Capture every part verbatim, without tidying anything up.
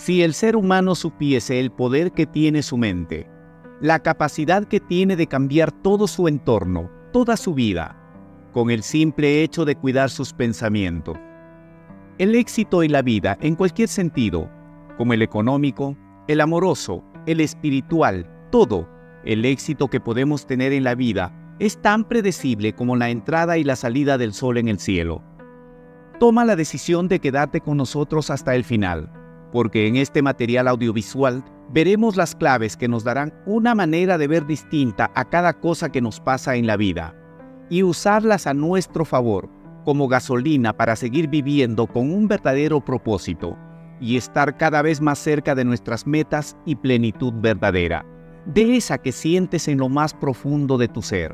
Si el ser humano supiese el poder que tiene su mente, la capacidad que tiene de cambiar todo su entorno, toda su vida, con el simple hecho de cuidar sus pensamientos. El éxito en la vida, en cualquier sentido, como el económico, el amoroso, el espiritual, todo, el éxito que podemos tener en la vida es tan predecible como la entrada y la salida del sol en el cielo. Toma la decisión de quedarte con nosotros hasta el final, porque en este material audiovisual veremos las claves que nos darán una manera de ver distinta a cada cosa que nos pasa en la vida y usarlas a nuestro favor como gasolina para seguir viviendo con un verdadero propósito y estar cada vez más cerca de nuestras metas y plenitud verdadera, de esa que sientes en lo más profundo de tu ser.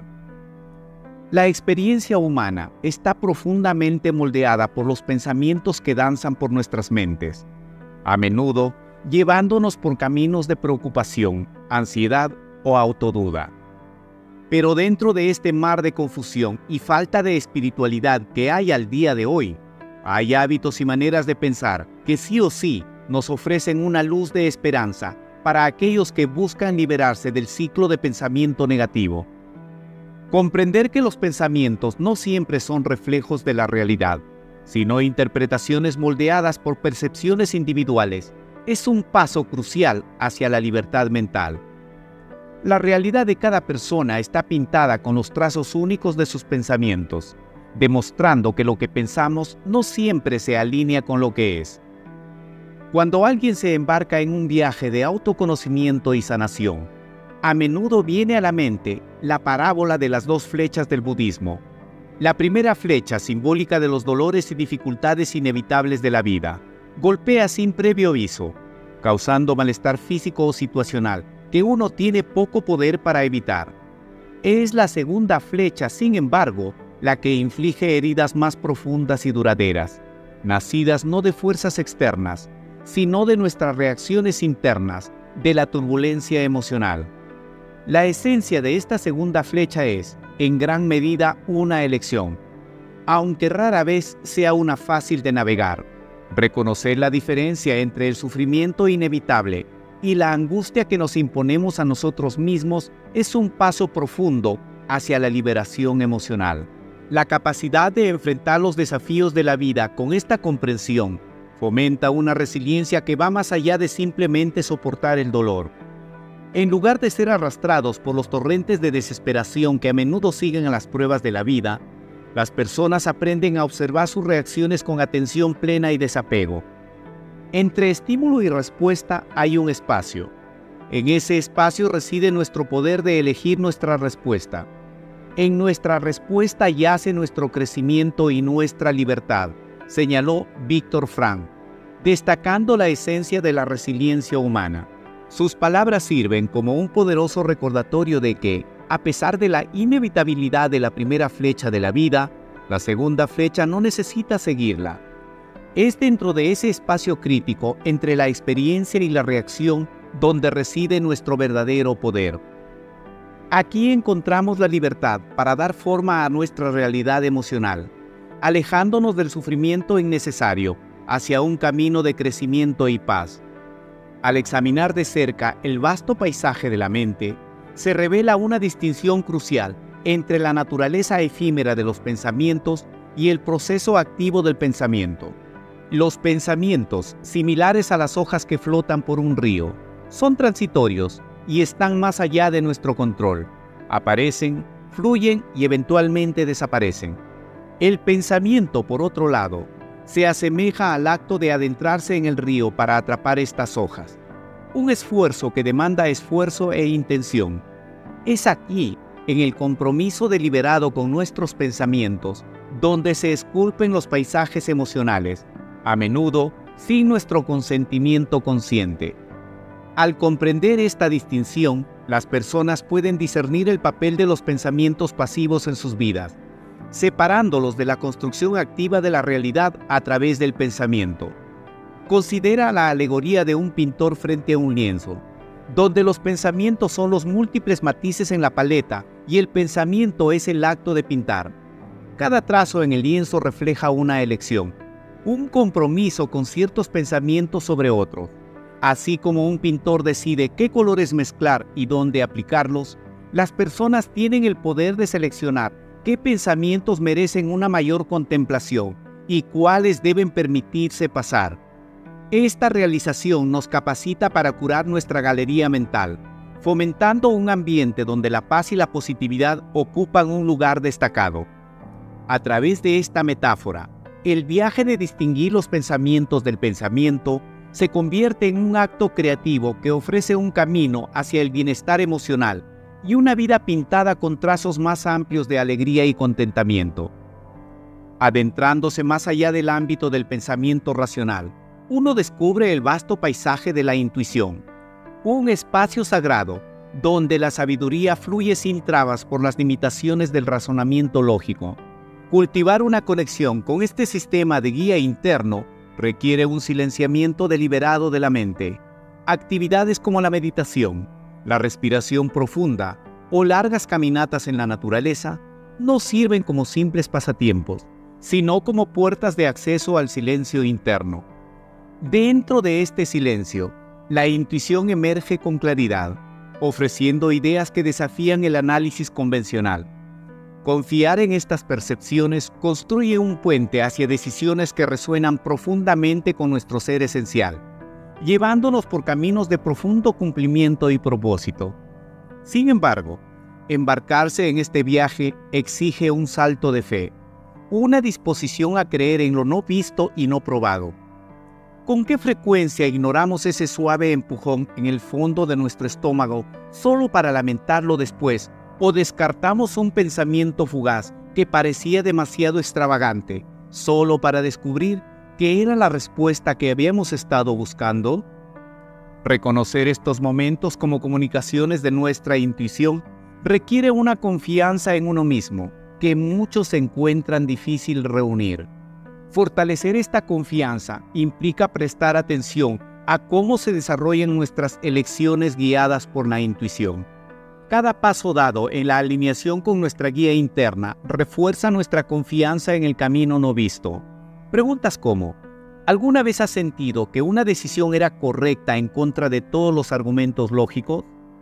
La experiencia humana está profundamente moldeada por los pensamientos que danzan por nuestras mentes, a menudo llevándonos por caminos de preocupación, ansiedad o autoduda. Pero dentro de este mar de confusión y falta de espiritualidad que hay al día de hoy, hay hábitos y maneras de pensar que sí o sí nos ofrecen una luz de esperanza para aquellos que buscan liberarse del ciclo de pensamiento negativo. Comprender que los pensamientos no siempre son reflejos de la realidad, sino interpretaciones moldeadas por percepciones individuales, es un paso crucial hacia la libertad mental. La realidad de cada persona está pintada con los trazos únicos de sus pensamientos, demostrando que lo que pensamos no siempre se alinea con lo que es. Cuando alguien se embarca en un viaje de autoconocimiento y sanación, a menudo viene a la mente la parábola de las dos flechas del budismo. La primera flecha, simbólica de los dolores y dificultades inevitables de la vida, golpea sin previo aviso, causando malestar físico o situacional que uno tiene poco poder para evitar. Es la segunda flecha, sin embargo, la que inflige heridas más profundas y duraderas, nacidas no de fuerzas externas, sino de nuestras reacciones internas, de la turbulencia emocional. La esencia de esta segunda flecha es, en gran medida, una elección, aunque rara vez sea una fácil de navegar. Reconocer la diferencia entre el sufrimiento inevitable y la angustia que nos imponemos a nosotros mismos es un paso profundo hacia la liberación emocional. La capacidad de enfrentar los desafíos de la vida con esta comprensión fomenta una resiliencia que va más allá de simplemente soportar el dolor. En lugar de ser arrastrados por los torrentes de desesperación que a menudo siguen a las pruebas de la vida, las personas aprenden a observar sus reacciones con atención plena y desapego. Entre estímulo y respuesta hay un espacio. En ese espacio reside nuestro poder de elegir nuestra respuesta. En nuestra respuesta yace nuestro crecimiento y nuestra libertad, señaló Viktor Frankl, destacando la esencia de la resiliencia humana. Sus palabras sirven como un poderoso recordatorio de que, a pesar de la inevitabilidad de la primera flecha de la vida, la segunda flecha no necesita seguirla. Es dentro de ese espacio crítico entre la experiencia y la reacción donde reside nuestro verdadero poder. Aquí encontramos la libertad para dar forma a nuestra realidad emocional, alejándonos del sufrimiento innecesario hacia un camino de crecimiento y paz. Al examinar de cerca el vasto paisaje de la mente, se revela una distinción crucial entre la naturaleza efímera de los pensamientos y el proceso activo del pensamiento. Los pensamientos, similares a las hojas que flotan por un río, son transitorios y están más allá de nuestro control. Aparecen, fluyen y eventualmente desaparecen. El pensamiento, por otro lado, se asemeja al acto de adentrarse en el río para atrapar estas hojas. Un esfuerzo que demanda esfuerzo e intención. Es aquí, en el compromiso deliberado con nuestros pensamientos, donde se esculpen los paisajes emocionales, a menudo sin nuestro consentimiento consciente. Al comprender esta distinción, las personas pueden discernir el papel de los pensamientos pasivos en sus vidas, separándolos de la construcción activa de la realidad a través del pensamiento. Considera la alegoría de un pintor frente a un lienzo, donde los pensamientos son los múltiples matices en la paleta y el pensamiento es el acto de pintar. Cada trazo en el lienzo refleja una elección, un compromiso con ciertos pensamientos sobre otros. Así como un pintor decide qué colores mezclar y dónde aplicarlos, las personas tienen el poder de seleccionar qué pensamientos merecen una mayor contemplación y cuáles deben permitirse pasar. Esta realización nos capacita para curar nuestra galería mental, fomentando un ambiente donde la paz y la positividad ocupan un lugar destacado. A través de esta metáfora, el viaje de distinguir los pensamientos del pensamiento se convierte en un acto creativo que ofrece un camino hacia el bienestar emocional y una vida pintada con trazos más amplios de alegría y contentamiento. Adentrándose más allá del ámbito del pensamiento racional, uno descubre el vasto paisaje de la intuición, un espacio sagrado donde la sabiduría fluye sin trabas por las limitaciones del razonamiento lógico. Cultivar una conexión con este sistema de guía interno requiere un silenciamiento deliberado de la mente. Actividades como la meditación, la respiración profunda o largas caminatas en la naturaleza no sirven como simples pasatiempos, sino como puertas de acceso al silencio interno. Dentro de este silencio, la intuición emerge con claridad, ofreciendo ideas que desafían el análisis convencional. Confiar en estas percepciones construye un puente hacia decisiones que resuenan profundamente con nuestro ser esencial, llevándonos por caminos de profundo cumplimiento y propósito. Sin embargo, embarcarse en este viaje exige un salto de fe, una disposición a creer en lo no visto y no probado. ¿Con qué frecuencia ignoramos ese suave empujón en el fondo de nuestro estómago solo para lamentarlo después, o descartamos un pensamiento fugaz que parecía demasiado extravagante, solo para descubrir que era la respuesta que habíamos estado buscando? Reconocer estos momentos como comunicaciones de nuestra intuición requiere una confianza en uno mismo que muchos encuentran difícil reunir. Fortalecer esta confianza implica prestar atención a cómo se desarrollan nuestras elecciones guiadas por la intuición. Cada paso dado en la alineación con nuestra guía interna refuerza nuestra confianza en el camino no visto. Preguntas como: ¿alguna vez has sentido que una decisión era correcta en contra de todos los argumentos lógicos?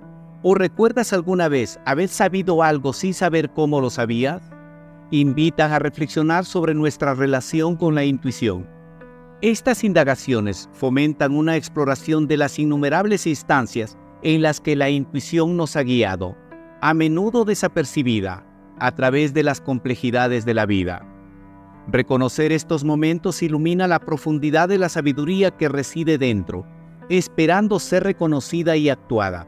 ¿O recuerdas alguna vez haber sabido algo sin saber cómo lo sabías? Invitan a reflexionar sobre nuestra relación con la intuición. Estas indagaciones fomentan una exploración de las innumerables instancias en las que la intuición nos ha guiado, a menudo desapercibida, a través de las complejidades de la vida. Reconocer estos momentos ilumina la profundidad de la sabiduría que reside dentro, esperando ser reconocida y actuada.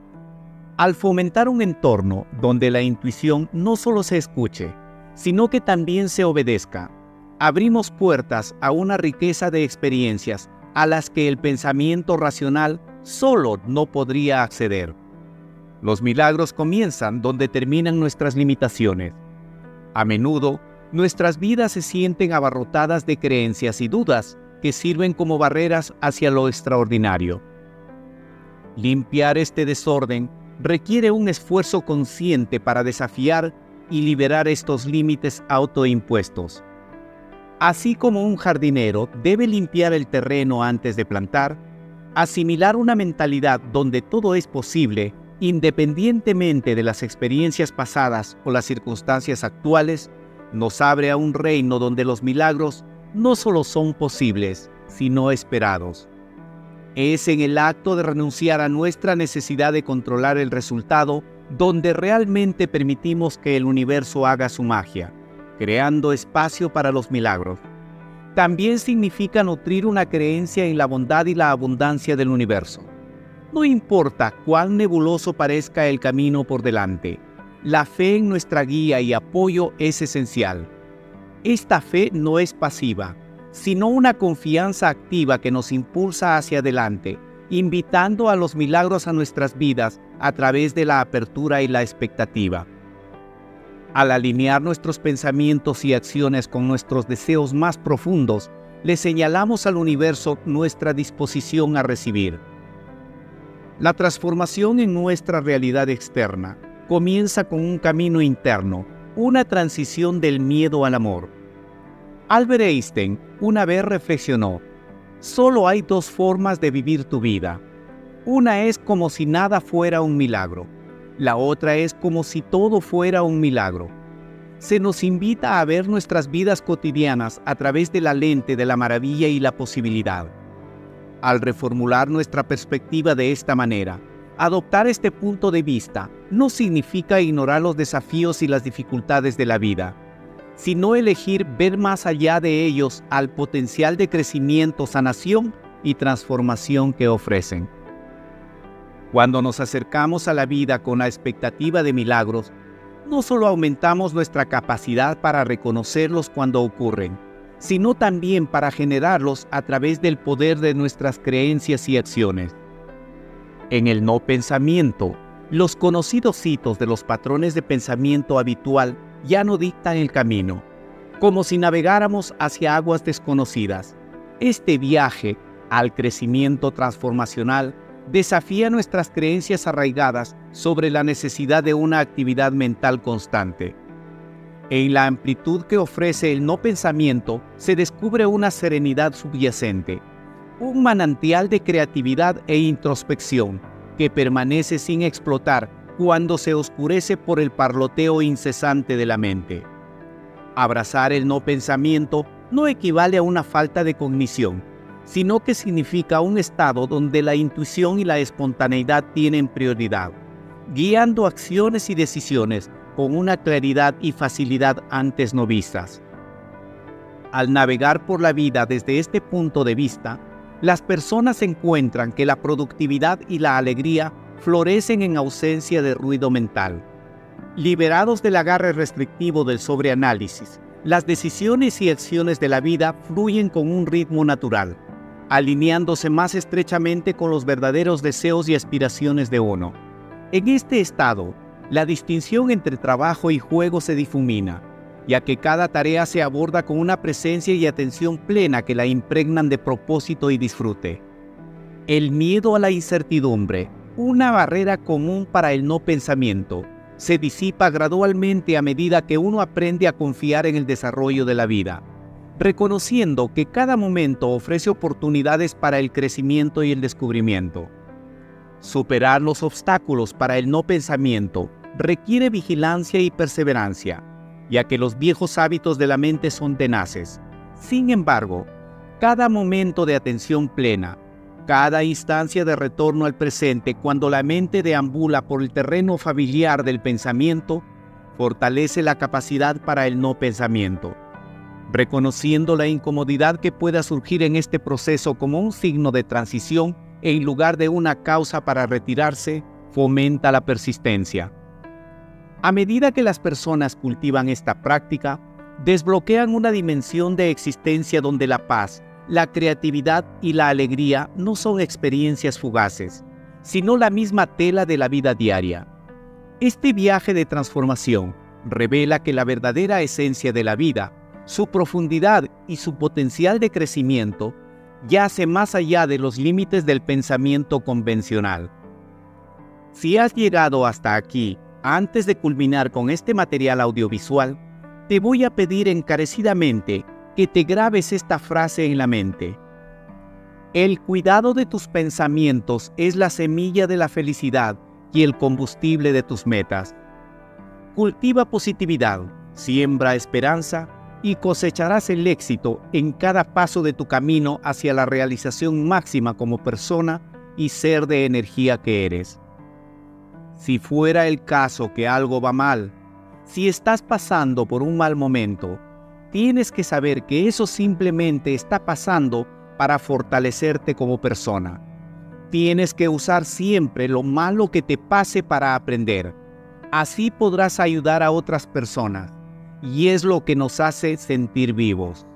Al fomentar un entorno donde la intuición no solo se escuche, sino que también se obedezca, abrimos puertas a una riqueza de experiencias a las que el pensamiento racional solo no podría acceder. Los milagros comienzan donde terminan nuestras limitaciones. A menudo, nuestras vidas se sienten abarrotadas de creencias y dudas que sirven como barreras hacia lo extraordinario. Limpiar este desorden requiere un esfuerzo consciente para desafiar y liberar estos límites autoimpuestos. Así como un jardinero debe limpiar el terreno antes de plantar, asimilar una mentalidad donde todo es posible, independientemente de las experiencias pasadas o las circunstancias actuales, nos abre a un reino donde los milagros no solo son posibles, sino esperados. Es en el acto de renunciar a nuestra necesidad de controlar el resultado donde realmente permitimos que el universo haga su magia, creando espacio para los milagros. También significa nutrir una creencia en la bondad y la abundancia del universo. No importa cuán nebuloso parezca el camino por delante, la fe en nuestra guía y apoyo es esencial. Esta fe no es pasiva, sino una confianza activa que nos impulsa hacia adelante, invitando a los milagros a nuestras vidas a través de la apertura y la expectativa. Al alinear nuestros pensamientos y acciones con nuestros deseos más profundos, le señalamos al universo nuestra disposición a recibir. La transformación en nuestra realidad externa comienza con un camino interno, una transición del miedo al amor. Albert Einstein una vez reflexionó: Solo hay dos formas de vivir tu vida. Una es como si nada fuera un milagro. La otra es como si todo fuera un milagro. Se nos invita a ver nuestras vidas cotidianas a través de la lente de la maravilla y la posibilidad. Al reformular nuestra perspectiva de esta manera, adoptar este punto de vista no significa ignorar los desafíos y las dificultades de la vida, sino elegir ver más allá de ellos al potencial de crecimiento, sanación y transformación que ofrecen. Cuando nos acercamos a la vida con la expectativa de milagros, no solo aumentamos nuestra capacidad para reconocerlos cuando ocurren, sino también para generarlos a través del poder de nuestras creencias y acciones. En el no pensamiento, los conocidos hitos de los patrones de pensamiento habitual ya no dictan el camino, como si navegáramos hacia aguas desconocidas. Este viaje al crecimiento transformacional desafía nuestras creencias arraigadas sobre la necesidad de una actividad mental constante. En la amplitud que ofrece el no pensamiento se descubre una serenidad subyacente, un manantial de creatividad e introspección que permanece sin explotar cuando se oscurece por el parloteo incesante de la mente. Abrazar el no pensamiento no equivale a una falta de cognición, sino que significa un estado donde la intuición y la espontaneidad tienen prioridad, guiando acciones y decisiones con una claridad y facilidad antes no vistas. Al navegar por la vida desde este punto de vista, las personas encuentran que la productividad y la alegría florecen en ausencia de ruido mental. Liberados del agarre restrictivo del sobreanálisis, las decisiones y acciones de la vida fluyen con un ritmo natural, alineándose más estrechamente con los verdaderos deseos y aspiraciones de uno. En este estado, la distinción entre trabajo y juego se difumina, ya que cada tarea se aborda con una presencia y atención plena que la impregnan de propósito y disfrute. El miedo a la incertidumbre, una barrera común para el no pensamiento, se disipa gradualmente a medida que uno aprende a confiar en el desarrollo de la vida, reconociendo que cada momento ofrece oportunidades para el crecimiento y el descubrimiento. Superar los obstáculos para el no pensamiento requiere vigilancia y perseverancia, ya que los viejos hábitos de la mente son tenaces. Sin embargo, cada momento de atención plena, cada instancia de retorno al presente cuando la mente deambula por el terreno familiar del pensamiento, fortalece la capacidad para el no pensamiento. Reconociendo la incomodidad que pueda surgir en este proceso como un signo de transición en lugar de una causa para retirarse, fomenta la persistencia. A medida que las personas cultivan esta práctica, desbloquean una dimensión de existencia donde la paz, la creatividad y la alegría no son experiencias fugaces, sino la misma tela de la vida diaria. Este viaje de transformación revela que la verdadera esencia de la vida, su profundidad y su potencial de crecimiento, yace más allá de los límites del pensamiento convencional. Si has llegado hasta aquí, antes de culminar con este material audiovisual, te voy a pedir encarecidamente que te grabes esta frase en la mente. El cuidado de tus pensamientos es la semilla de la felicidad y el combustible de tus metas. Cultiva positividad, siembra esperanza y cosecharás el éxito en cada paso de tu camino hacia la realización máxima como persona y ser de energía que eres. Si fuera el caso que algo va mal, si estás pasando por un mal momento, tienes que saber que eso simplemente está pasando para fortalecerte como persona. Tienes que usar siempre lo malo que te pase para aprender. Así podrás ayudar a otras personas, y es lo que nos hace sentir vivos.